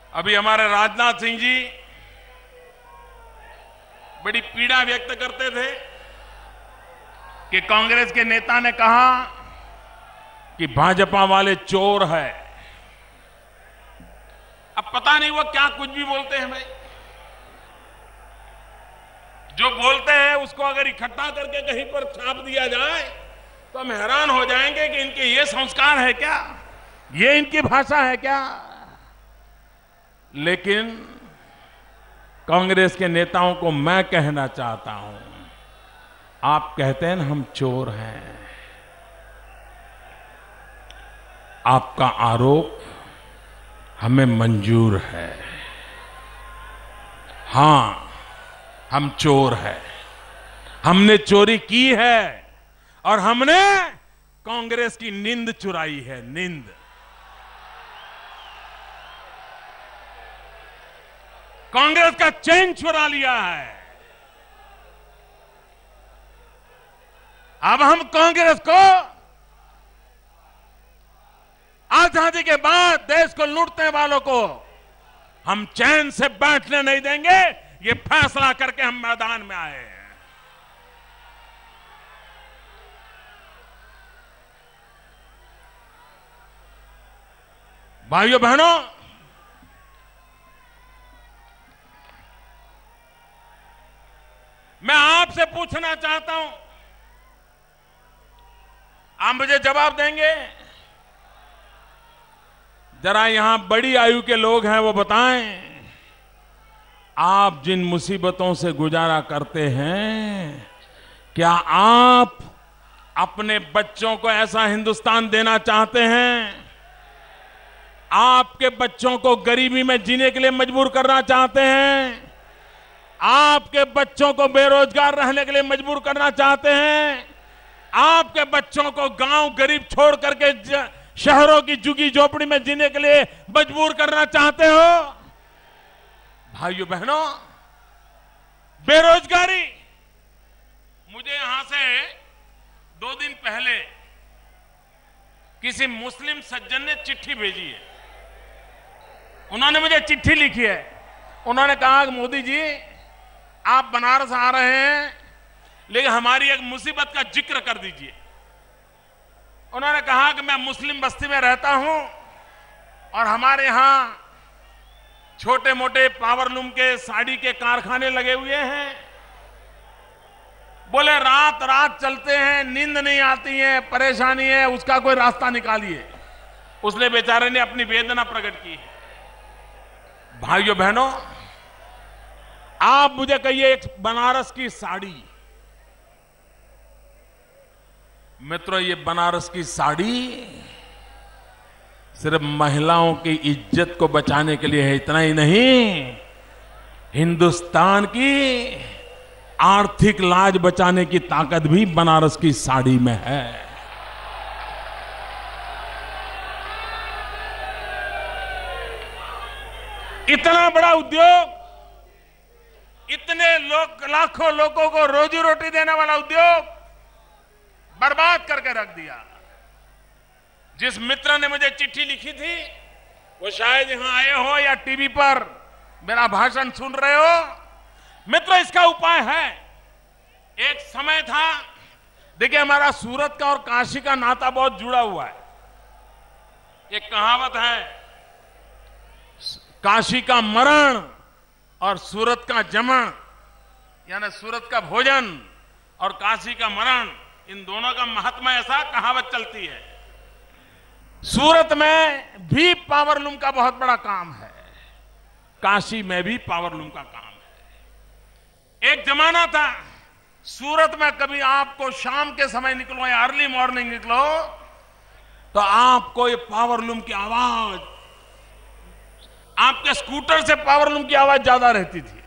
अभी हमारे राजनाथ सिंह जी बड़ी पीड़ा व्यक्त करते थे कि कांग्रेस के नेता ने कहा कि भाजपा वाले चोर है। अब पता नहीं वो क्या कुछ भी बोलते हैं भाई। जो बोलते हैं उसको अगर इकट्ठा करके कहीं पर छाप दिया जाए तो हम हैरान हो जाएंगे कि इनके ये संस्कार है क्या, ये इनकी भाषा है क्या। लेकिन कांग्रेस के नेताओं को मैं कहना चाहता हूं, आप कहते हैं ना हम चोर हैं, आपका आरोप हमें मंजूर है। हां, हम चोर हैं, हमने चोरी की है और हमने कांग्रेस की नींद चुराई है। नींद, कांग्रेस का चैन चुरा लिया है। अब हम कांग्रेस को आजादी के बाद देश को लूटने वालों को हम चैन से बैठने नहीं देंगे। ये फैसला करके हम मैदान में आए हैं। भाइयों बहनों, मैं आपसे पूछना चाहता हूं, आप मुझे जवाब देंगे? जरा यहां बड़ी आयु के लोग हैं, वो बताएं, आप जिन मुसीबतों से गुजारा करते हैं, क्या आप अपने बच्चों को ऐसा हिंदुस्तान देना चाहते हैं? आपके बच्चों को गरीबी में जीने के लिए मजबूर करना चाहते हैं? आपके बच्चों को बेरोजगार रहने के लिए मजबूर करना चाहते हैं? आपके बच्चों को गांव गरीब छोड़ करके शहरों की झुग्गी झोपड़ी में जीने के लिए मजबूर करना चाहते हो? भाइयों बहनों, बेरोजगारी, मुझे यहां से 2 दिन पहले किसी मुस्लिम सज्जन ने चिट्ठी भेजी है। उन्होंने मुझे चिट्ठी लिखी है। उन्होंने कहा कि मोदी जी, आप बनारस आ रहे हैं, लेकिन हमारी एक मुसीबत का जिक्र कर दीजिए। उन्होंने कहा कि मैं मुस्लिम बस्ती में रहता हूं और हमारे यहां छोटे मोटे पावरलूम के साड़ी के कारखाने लगे हुए हैं। बोले रात रात चलते हैं, नींद नहीं आती है, परेशानी है, उसका कोई रास्ता निकालिए। उसने बेचारे ने अपनी वेदना प्रकट की है। भाइयों बहनों, आप मुझे कहिए, एक बनारस की साड़ी, मित्रों, ये बनारस की साड़ी सिर्फ महिलाओं की इज्जत को बचाने के लिए है, इतना ही नहीं, हिंदुस्तान की आर्थिक लाज बचाने की ताकत भी बनारस की साड़ी में है। इतना बड़ा उद्योग, इतने लाखों लोगों को रोजी रोटी देने वाला उद्योग बर्बाद करके रख दिया। जिस मित्र ने मुझे चिट्ठी लिखी थी, वो शायद यहां आए हो या टीवी पर मेरा भाषण सुन रहे हो। मित्र, इसका उपाय है। एक समय था, देखिए, हमारा सूरत का और काशी का नाता बहुत जुड़ा हुआ है। एक कहावत है, काशी का मरण और सूरत का जमण, यानी सूरत का भोजन और काशी का मरण, इन दोनों का महात्मा, ऐसा कहावत चलती है। सूरत में भी पावरलूम का बहुत बड़ा काम है, काशी में भी पावरलूम का काम है। एक जमाना था, सूरत में कभी आपको शाम के समय निकलो या अर्ली मॉर्निंग निकलो तो आपको ये पावरलूम की आवाज, आपके स्कूटर से पावरलूम की आवाज ज्यादा रहती थी।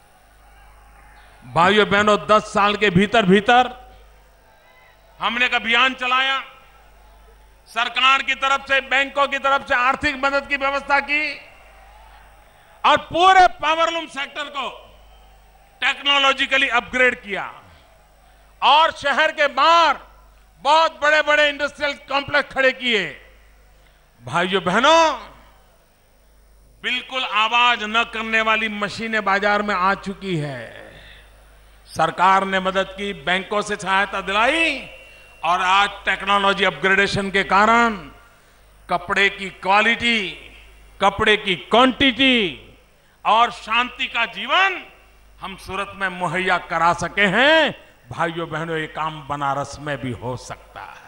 भाइयों बहनों, 10 साल के भीतर भीतर हमने एक अभियान चलाया। सरकार की तरफ से, बैंकों की तरफ से आर्थिक मदद की व्यवस्था की और पूरे पावरलूम सेक्टर को टेक्नोलॉजिकली अपग्रेड किया और शहर के बाहर बहुत बड़े बड़े इंडस्ट्रियल कॉम्प्लेक्स खड़े किए। भाइयों बहनों, बिल्कुल आवाज न करने वाली मशीनें बाजार में आ चुकी है। सरकार ने मदद की, बैंकों से सहायता दिलाई और आज टेक्नोलॉजी अपग्रेडेशन के कारण कपड़े की क्वालिटी, कपड़े की क्वांटिटी और शांति का जीवन हम सूरत में मुहैया करा सके हैं। भाइयों बहनों, ये काम बनारस में भी हो सकता है।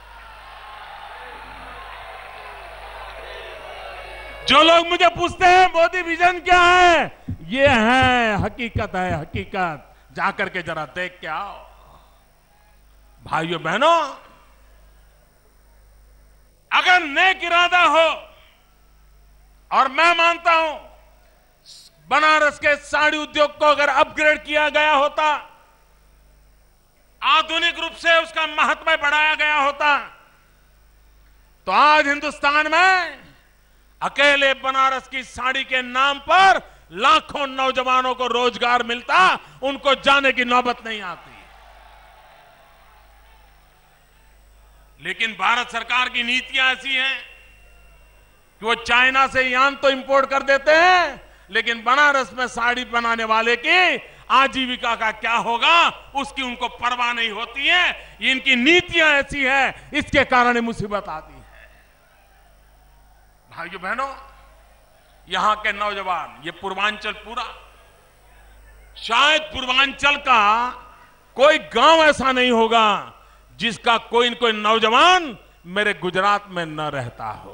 जो लोग मुझे पूछते हैं मोदी विजन क्या है, ये है हकीकत, है हकीकत। जाकर के जरा देख के आओ। भाइयों बहनों, अगर नेक इरादा हो, और मैं मानता हूं बनारस के साड़ी उद्योग को अगर अपग्रेड किया गया होता, आधुनिक रूप से उसका महत्व बढ़ाया गया होता, तो आज हिंदुस्तान में अकेले बनारस की साड़ी के नाम पर लाखों नौजवानों को रोजगार मिलता, उनको जाने की नौबत नहीं आती। लेकिन भारत सरकार की नीतियां ऐसी हैं कि वो चाइना से यान तो इंपोर्ट कर देते हैं, लेकिन बनारस में साड़ी बनाने वाले की आजीविका का क्या होगा, उसकी उनको परवाह नहीं होती है। इनकी नीतियां ऐसी हैं, इसके कारण मुसीबत आती है। भाइयों बहनों, यहां के नौजवान, ये पूर्वांचल पूरा, शायद पूर्वांचल का कोई गांव ऐसा नहीं होगा जिसका कोई न कोई नौजवान मेरे गुजरात में न रहता हो।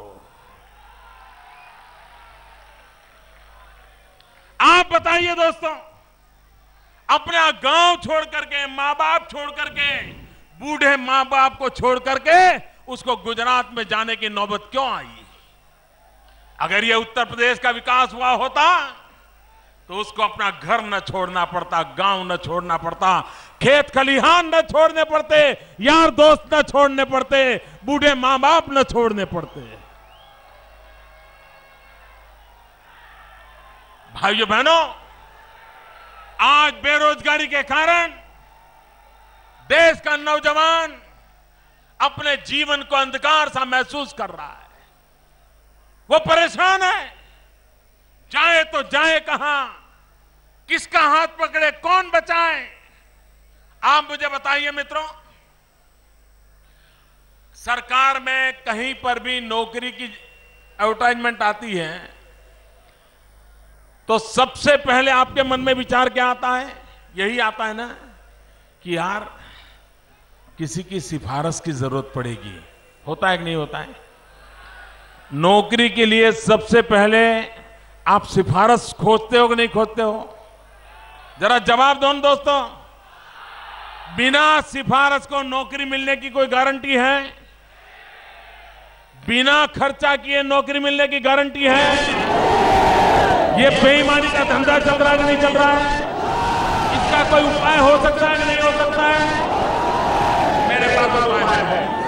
आप बताइए दोस्तों, अपना गांव छोड़ करके, मां बाप छोड़ करके, बूढ़े मां बाप को छोड़ करके उसको गुजरात में जाने की नौबत क्यों आई? अगर ये उत्तर प्रदेश का विकास हुआ होता तो उसको अपना घर न छोड़ना पड़ता, गांव न छोड़ना पड़ता, खेत खलिहान न छोड़ने पड़ते, यार दोस्त न छोड़ने पड़ते, बूढ़े मां बाप न छोड़ने पड़ते। भाइयों बहनों, आज बेरोजगारी के कारण देश का नौजवान अपने जीवन को अंधकार सा महसूस कर रहा है। वो परेशान है, जाए तो जाए कहां, किसका हाथ पकड़े, कौन बचाए? आप मुझे बताइए मित्रों, सरकार में कहीं पर भी नौकरी की एडवर्टाइजमेंट आती है तो सबसे पहले आपके मन में विचार क्या आता है? यही आता है ना कि यार किसी की सिफारिश की जरूरत पड़ेगी। होता है कि नहीं होता है? नौकरी के लिए सबसे पहले आप सिफारिश खोजते हो कि नहीं खोजते हो? जरा जवाब दो दोस्तों। बिना सिफारिश को नौकरी मिलने की कोई गारंटी है? बिना खर्चा किए नौकरी मिलने की गारंटी है? ये बेईमानी का धंधा चल रहा है कि नहीं चल रहा है? इसका कोई उपाय हो सकता है कि नहीं हो सकता है? मेरे पास उपाय है।